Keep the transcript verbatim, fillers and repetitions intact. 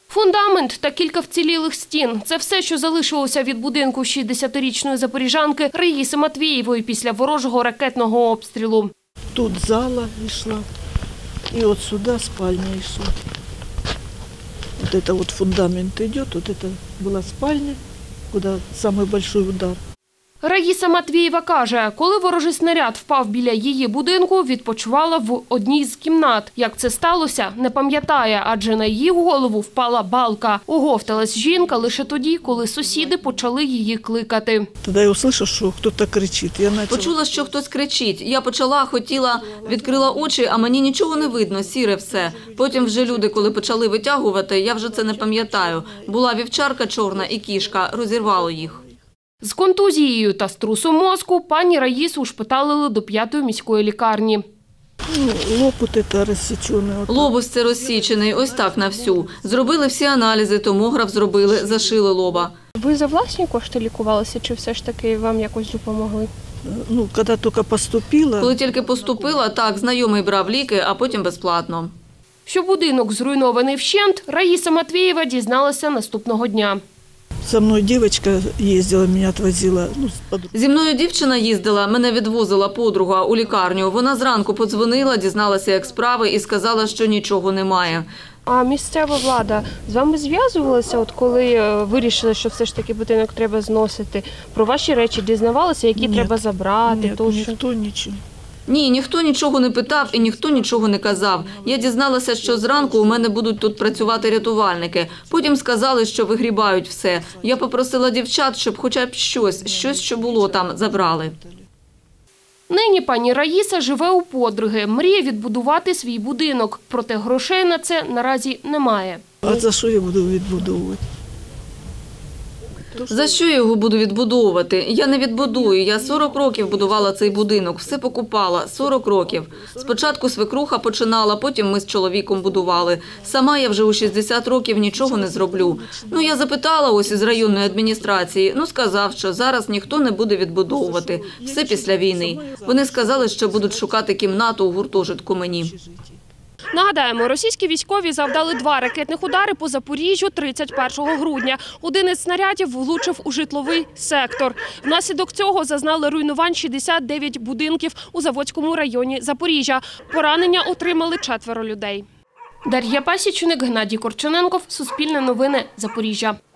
Фундамент та кілька вцілілих стін – це все, що залишилося від будинку шістдесятирічної запоріжанки Раїси Матвієвої після ворожого ракетного обстрілу. Тут зала йшла, і от сюди спальня йшла. Вот это вот фундамент идет, вот это была спальня, куда самый большой удар. Раїса Матвієва каже, коли ворожий снаряд впав біля її будинку, відпочивала в одній з кімнат. Як це сталося, не пам'ятає, адже на її голову впала балка. Оговталась жінка лише тоді, коли сусіди почали її кликати. Тоді я услышала, що хтось кричить. Я почала... Почула, що хтось кричить. Я почала, хотіла, відкрила очі, а мені нічого не видно, сіре все. Потім вже люди, коли почали витягувати, я вже це не пам'ятаю. Була вівчарка чорна і кішка, розірвало їх. З контузією та струсом мозку пані Раїсу ушпиталили до п'ятої міської лікарні. Ну, лоб от це розсічений. Лобус це розсічений, ось так на всю. Зробили всі аналізи, томограф зробили, зашили лоба. Ви за власні кошти лікувалися чи все ж таки вам якось допомогли? Ну, коли тільки поступила. Коли тільки поступила, так, знайомий брав ліки, а потім безплатно. Що будинок зруйнований вщент, Раїса Матвієва дізналася наступного дня. За мною дівчинка їздила, мене відвозила. Ну, Зі мною дівчина їздила, мене відвозила подруга у лікарню. Вона зранку подзвонила, дізналася, як справи, і сказала, що нічого немає. А місцева влада з вами зв'язувалася, от коли вирішили, що все ж таки будинок треба зносити? Про ваші речі дізнавалися, які Ні, треба забрати? Ні, тощо? ніхто нічого. Ні, ніхто нічого не питав і ніхто нічого не казав. Я дізналася, що зранку у мене будуть тут працювати рятувальники. Потім сказали, що вигрібають все. Я попросила дівчат, щоб хоча б щось, щось, що було там, забрали. Нині пані Раїса живе у подруги, мріє відбудувати свій будинок. Проте грошей на це наразі немає. А за що я буду відбудовувати? За що я його буду відбудовувати? Я не відбудую. Я сорок років будувала цей будинок, все покупала. сорок років. Спочатку свекруха починала, потім ми з чоловіком будували. Сама я вже у шістдесят років нічого не зроблю. Ну, я запитала ось із районної адміністрації. Ну, сказав, що зараз ніхто не буде відбудовувати. Все після війни. Вони сказали, що будуть шукати кімнату у гуртожитку мені. Нагадаємо, російські військові завдали два ракетних удари по Запоріжжю тридцять першого грудня. Один із снарядів влучив у житловий сектор. Внаслідок цього зазнали руйнувань шістдесят дев'ять будинків у Заводському районі Запоріжжя. Поранення отримали четверо людей. Дар'я Пасічник, Геннадій Корчененков, Суспільне новини, Запоріжжя.